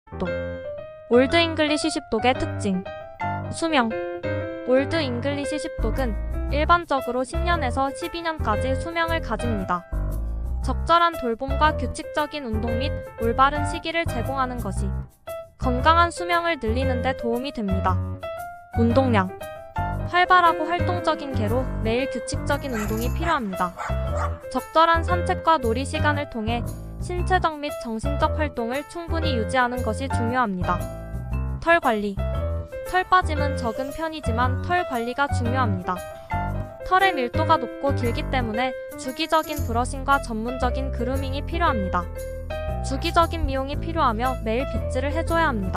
10도. 올드 잉글리시 10독의 특징. 수명. 올드 잉글리시 10독은 일반적으로 10년에서 12년까지 수명을 가집니다. 적절한 돌봄과 규칙적인 운동 및 올바른 시기를 제공하는 것이 건강한 수명을 늘리는 데 도움이 됩니다. 운동량. 활발하고 활동적인 개로 매일 규칙적인 운동이 필요합니다. 적절한 산책과 놀이 시간을 통해 신체적 및 정신적 활동을 충분히 유지하는 것이 중요합니다. 털 관리. 털 빠짐은 적은 편이지만 털 관리가 중요합니다. 털의 밀도가 높고 길기 때문에 주기적인 브러싱과 전문적인 그루밍이 필요합니다. 주기적인 미용이 필요하며 매일 빗질을 해줘야 합니다.